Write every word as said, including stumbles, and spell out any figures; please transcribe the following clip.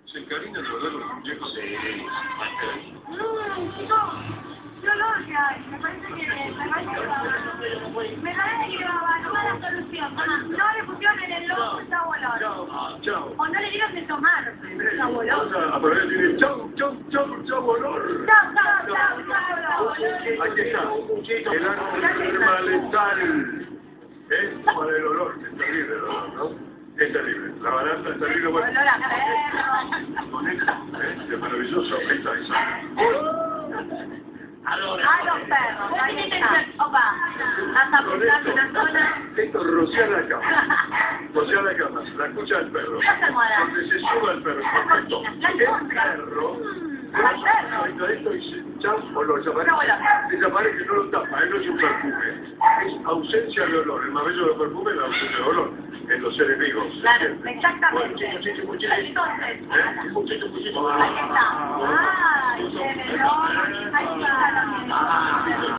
Se encarinan de verdad con los muñecos de Mmm, chicos, qué olor que hay. Me parece que me parece que va Me parece que va a tomar la solución. Mamá, no le pusieron en el logo el chavo olor. Ah, chao. O no le dieron de tomar el chavo olor. A ver, tiene chau, chau, chau, chau, olor. Chao, chao, chao, chao, Aquí está. El árbol malezal. ¿Eh? Para el olor. Es terrible el olor, ¿no? Es terrible. La balanza es terrible. Bueno, olor a perro. con esto, ¿eh? Es maravilloso. Ahí está, ahí está. A los perros. Ahí está. Opa, hasta apuntando una zona. Esto rociar la cama. Rociar la cama. La escucha del perro. Donde se suba el perro. Perfecto. El perro. Al perro. Esto dice, chau, olor. Desaparece. Desaparece, no lo tapa. Él no es un perfume. Es ausencia de olor. El más bello de los perfumes es la ausencia de olor. En los seres vivos. Claro, exactamente. Bueno, muchísimo, muchísimo. Entonces, ¿Eh? Muchísimo, muchísimo. ahí está. Ay, qué melón.